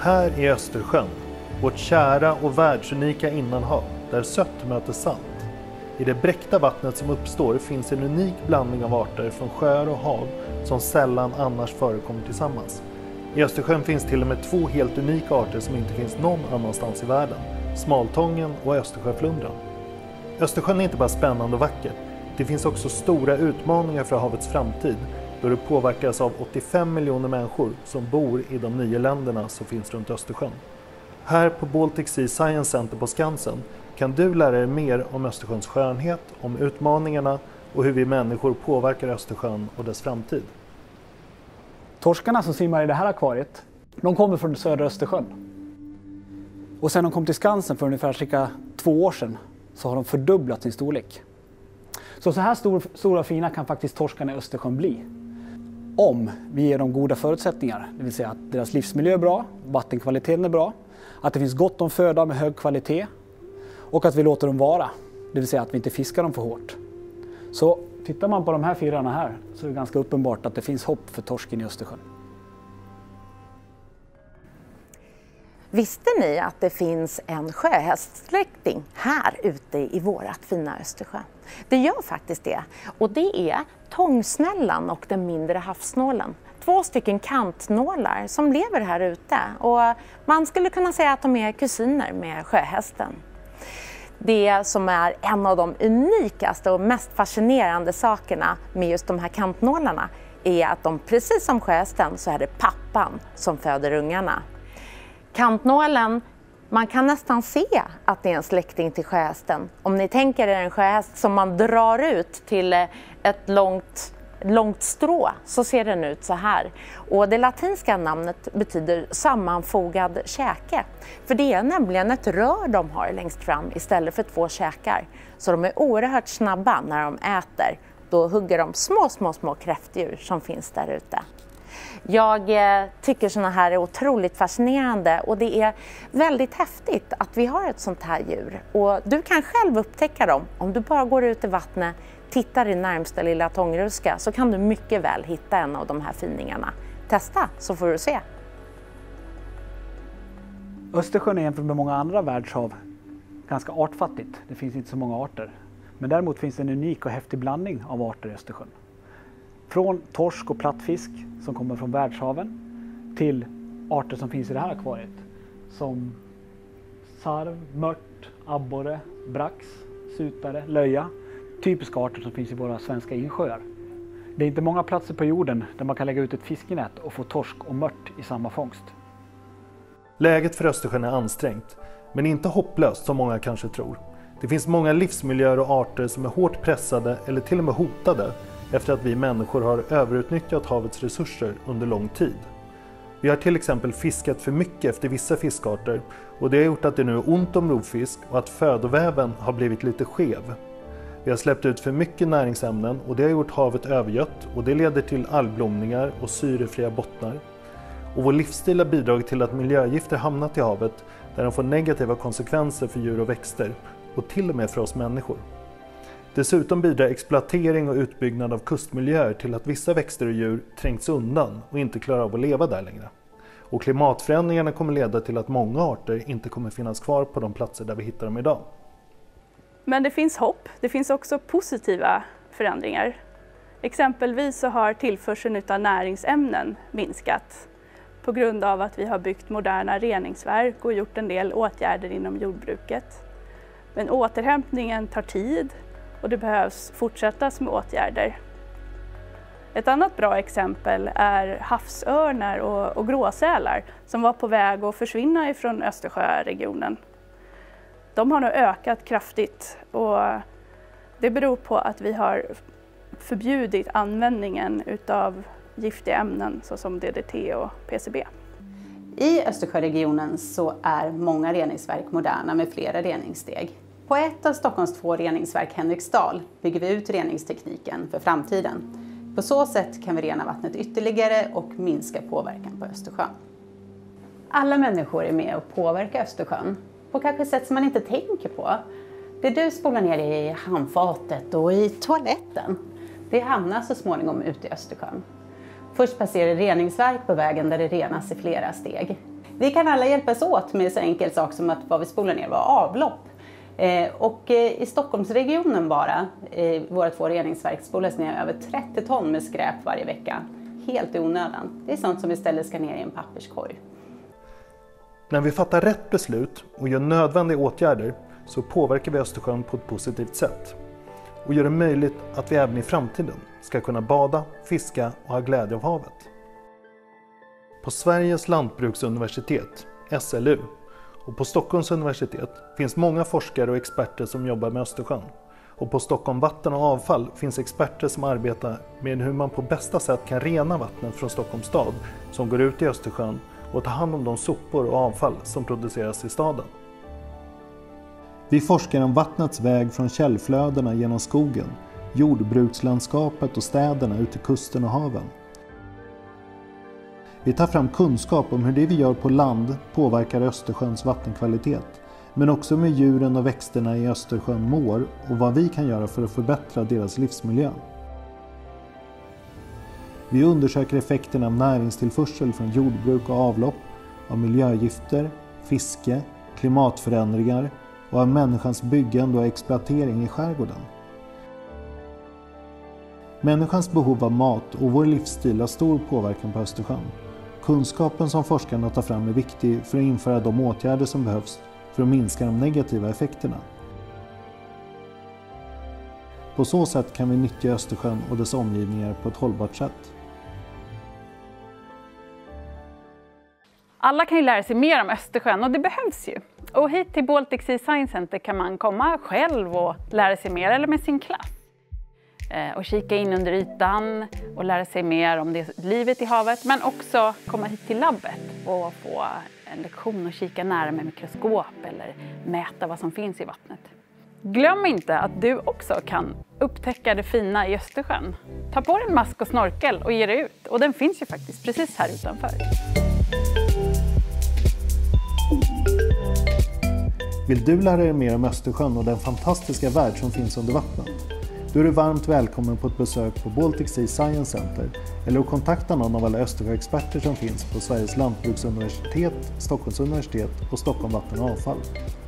Här i Östersjön, vårt kära och världsunika innanhav, där sött möter salt. I det bräckta vattnet som uppstår finns en unik blandning av arter från sjöar och hav som sällan annars förekommer tillsammans. I Östersjön finns till och med 2 helt unika arter som inte finns någon annanstans i världen, smaltången och Östersjöflundran. Östersjön är inte bara spännande och vacker, det finns också stora utmaningar för havets framtid då det påverkas av 85 miljoner människor som bor i de 9 länderna som finns runt Östersjön. Här på Baltic Sea Science Center på Skansen kan du lära dig mer om Östersjöns skönhet, om utmaningarna och hur vi människor påverkar Östersjön och dess framtid. Torskarna som simmar i det här akvariet, de kommer från södra Östersjön. Och sen de kom till Skansen för ungefär cirka 2 år sedan så har de fördubblat sin storlek. Så här stora och fina kan faktiskt torskarna i Östersjön bli. Om vi ger dem goda förutsättningar, det vill säga att deras livsmiljö är bra, vattenkvaliteten är bra, att det finns gott om föda med hög kvalitet och att vi låter dem vara, det vill säga att vi inte fiskar dem för hårt. Så tittar man på de här 4 här så är det ganska uppenbart att det finns hopp för torsken i Östersjön. Visste ni att det finns en sjöhästsläkting här ute i vårat fina Östersjön? Det gör faktiskt det. Och det är tångsnällan och den mindre havsnålen. 2 stycken kantnålar som lever här ute. Och man skulle kunna säga att de är kusiner med sjöhästen. Det som är en av de unikaste och mest fascinerande sakerna med just de här kantnålarna är att de, precis som sjöhästen, så är det pappan som föder ungarna. Kantnålen, man kan nästan se att det är en släkting till sjöhästen. Om ni tänker er en sjöhäst som man drar ut till ett långt strå så ser den ut så här. Och det latinska namnet betyder sammanfogad käke. För det är nämligen ett rör de har längst fram istället för 2 käkar. Så de är oerhört snabba när de äter. Då hugger de små kräftdjur som finns där ute. Jag tycker såna här är otroligt fascinerande och det är väldigt häftigt att vi har ett sånt här djur. Och du kan själv upptäcka dem. Om du bara går ut i vattnet, tittar i närmsta lilla tångruska så kan du mycket väl hitta en av de här finingarna. Testa så får du se. Östersjön är jämfört med många andra världshav ganska artfattigt. Det finns inte så många arter. Men däremot finns det en unik och häftig blandning av arter i Östersjön. Från torsk och plattfisk som kommer från världshaven till arter som finns i det här akvariet. Som sarv, mört, abborre, brax, sutare, löja. Typiska arter som finns i våra svenska insjöar. Det är inte många platser på jorden där man kan lägga ut ett fiskenät och få torsk och mört i samma fångst. Läget för Östersjön är ansträngt, men inte hopplöst som många kanske tror. Det finns många livsmiljöer och arter som är hårt pressade eller till och med hotade efter att vi människor har överutnyttjat havets resurser under lång tid. Vi har till exempel fiskat för mycket efter vissa fiskarter och det har gjort att det nu är ont om rovfisk och att födoväven har blivit lite skev. Vi har släppt ut för mycket näringsämnen och det har gjort havet övergött och det leder till algblomningar och syrefria bottnar. Och vår livsstil har bidragit till att miljögifter hamnat i havet där de får negativa konsekvenser för djur och växter och till och med för oss människor. Dessutom bidrar exploatering och utbyggnad av kustmiljöer till att vissa växter och djur trängts undan och inte klarar av att leva där längre. Och klimatförändringarna kommer leda till att många arter inte kommer finnas kvar på de platser där vi hittar dem idag. Men det finns hopp. Det finns också positiva förändringar. Exempelvis så har tillförseln av näringsämnen minskat på grund av att vi har byggt moderna reningsverk och gjort en del åtgärder inom jordbruket. Men återhämtningen tar tid och det behövs fortsättas med åtgärder. Ett annat bra exempel är havsörnar och gråsälar som var på väg att försvinna ifrån Östersjöregionen. De har nu ökat kraftigt och det beror på att vi har förbjudit användningen av giftiga ämnen såsom DDT och PCB. I Östersjöregionen så är många reningsverk moderna med flera reningssteg. På ett av Stockholms 2 reningsverk, Henriksdal, bygger vi ut reningstekniken för framtiden. På så sätt kan vi rena vattnet ytterligare och minska påverkan på Östersjön. Alla människor är med och påverkar Östersjön på kanske sätt som man inte tänker på. Det du spolar ner i handfatet och i toaletten, det hamnar så småningom ute i Östersjön. Först passerar reningsverk på vägen där det renas i flera steg. Vi kan alla hjälpas åt med så enkel sak som att vad vi spolar ner var avlopp. Och i Stockholmsregionen bara, våra 2 reningsverk spolas ner över 30 ton med skräp varje vecka. Helt i onödan. Det är sånt som vi istället ska ner i en papperskorg. När vi fattar rätt beslut och gör nödvändiga åtgärder så påverkar vi Östersjön på ett positivt sätt och gör det möjligt att vi även i framtiden ska kunna bada, fiska och ha glädje av havet. På Sveriges lantbruksuniversitet, SLU, och på Stockholms universitet finns många forskare och experter som jobbar med Östersjön. Och på Stockholm Vatten och Avfall finns experter som arbetar med hur man på bästa sätt kan rena vattnet från Stockholms stad som går ut i Östersjön och ta hand om de sopor och avfall som produceras i staden. Vi forskar om vattnets väg från källflödena genom skogen, jordbrukslandskapet och städerna ut till kusten och haven. Vi tar fram kunskap om hur det vi gör på land påverkar Östersjöns vattenkvalitet, men också med djuren och växterna i Östersjön mår och vad vi kan göra för att förbättra deras livsmiljö. Vi undersöker effekterna av näringstillförsel från jordbruk och avlopp, av miljögifter, fiske, klimatförändringar och av människans byggande och exploatering i skärgården. Människans behov av mat och vår livsstil har stor påverkan på Östersjön. Kunskapen som forskarna tar fram är viktig för att införa de åtgärder som behövs för att minska de negativa effekterna. På så sätt kan vi nyttja Östersjön och dess omgivningar på ett hållbart sätt. Alla kan ju lära sig mer om Östersjön och det behövs ju. Och hit till Baltic Sea Science Center kan man komma själv och lära sig mer eller med sin klass. Och kika in under ytan och lära sig mer om det livet i havet. Men också komma hit till labbet och få en lektion och kika nära med mikroskop eller mäta vad som finns i vattnet. Glöm inte att du också kan upptäcka det fina i Östersjön. Ta på dig en mask och snorkel och ge dig ut. Och den finns ju faktiskt precis här utanför. Vill du lära dig mer om Östersjön och den fantastiska värld som finns under vattnet? Då är du varmt välkommen på ett besök på Baltic Sea Science Center eller att kontakta någon av alla Östersjöexperter som finns på Sveriges lantbruksuniversitet, Stockholms universitet och Stockholm Vatten och Avfall.